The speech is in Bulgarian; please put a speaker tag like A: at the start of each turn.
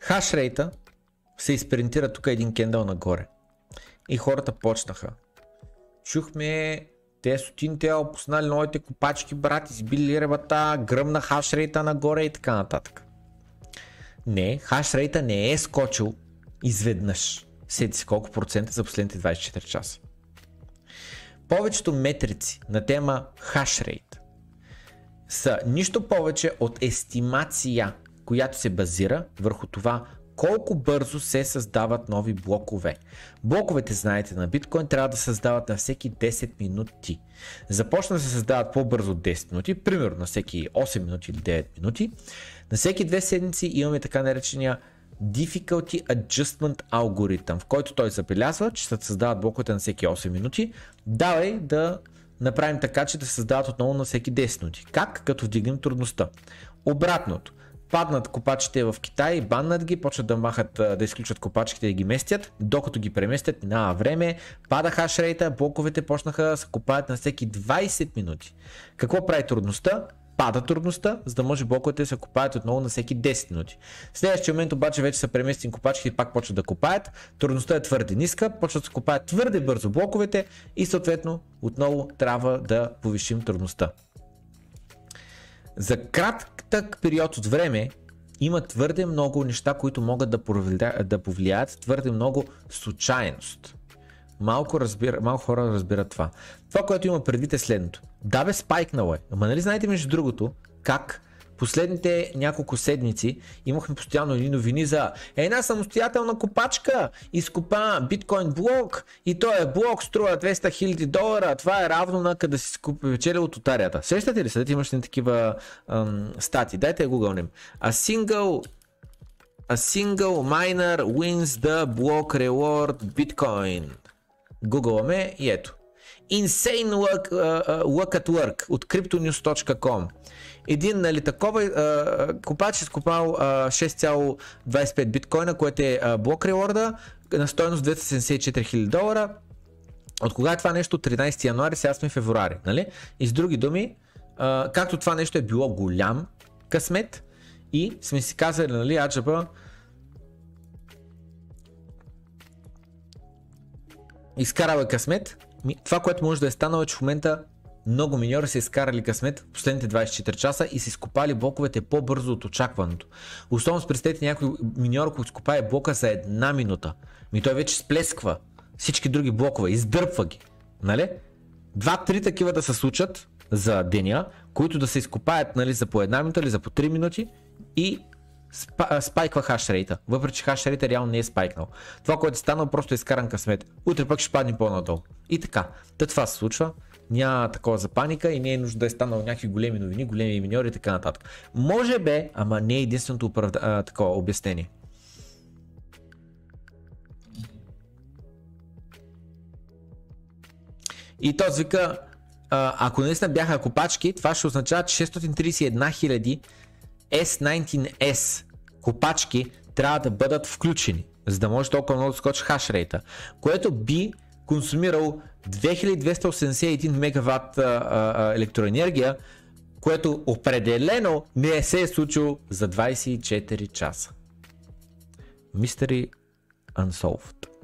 A: хашрейта се изпринтира тук един кендъл нагоре. И хората почнаха. Чухме, те сотинте опуснали новите копачки, брат, избили ребата, гръмна хашрейта нагоре и така нататък. Не, хашрейта не е скочил изведнъж. Седи си колко процента за последните 24 часа. Повечето метрици на тема хашрейт са нищо повече от естимация, която се базира върху това колко бързо се създават нови блокове. Блоковете, знаете, на биткоин трябва да създават на всеки 10 минути. Започна да се създават по-бързо от 10 минути, примерно на всеки 8 минути или 9 минути. На всеки 2 седмици имаме така наречения Difficulty Adjustment алгоритъм, в който той забелязва, че се създават блоковете на всеки 8 минути. Давай да направим така, че да се създават отново на всеки 10 минути. Как? Като вдигнем трудността. Обратното. Паднат копачите в Китай, баннат ги, почват да махат, да изключват копачките и да ги местят, докато ги преместят, минава време, пада хашрейта, блоковете почнаха да се копаят на всеки 20 минути. Какво прави трудността? Пада трудността, за да може блоковете да се копаят отново на всеки 10 минути. В следващия момент обаче вече са преместени копачките и пак почват да копаят, трудността е твърде ниска, почват да се копаят твърде бързо блоковете и съответно отново трябва да повишим трудността. За кратък период от време има твърде много неща, които могат да повлияят, твърде много случайност. Малко хора разбират това. Това, което има предвид е следното. Да бе, спайкнало е. Ама нали знаете между другото как последните няколко седмици имахме постоянно едни новини за една самостоятелна копачка изкопа биткоин блок и този блок струва $200,000. Това е равно на къде си печели от лотарията. Сещате ли се? Имаш ли такива стати? Дайте да гугълнем. A single miner wins the block reward bitcoin. Гугълваме и ето. Insane luck at work от cryptonews.com. Един, нали, такова копач е скопал 6,25 биткоина, което е блок реворда на стойност $274,000. От кога е това нещо? От 13 януари, сега сме февруари, нали? И с други думи, както това нещо е било голям късмет и сме си казали, нали, аджаба, изкарал е късмет. Това, което може да е станало е, че в момента много миньори са изкарали късмет в последните 24 часа и са изкопали блоковете по-бързо от очакваното. Особено с представете някой миньор, който изкопае блока за 1 минута. Той вече сплесква всички други блокове, издърпва ги. Нали? 2-3 такива да се случат за деня, които да се изкопаят, нали, за по 1 минута или за по 3 минути и спайква хашрейта, въпреки че хашрейта реално не е спайкнал. Това, което е станало, просто е изкаран късмет. Утре пък ще падне по-надолу. И така. Това се случва. Няма такова за паника и не е нужда да е станало някакви големи новини, големи миньори и така нататък. Може бе, ама не е единственото такова обяснение. И този вика, ако наистина бяха копачки, това ще означава, че 631 000 S19S копачки трябва да бъдат включени, за да може толкова много да скочи хашрейта, което би консумирал 2281 мегаватт електроенергия, което определено не се е случило за 24 часа. Mystery Unsolved.